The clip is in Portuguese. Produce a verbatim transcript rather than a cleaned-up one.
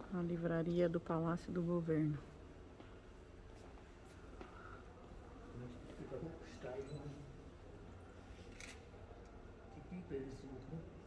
A livraria do Palácio do Governo. Fica com o estágio. Que pipa é esse outro?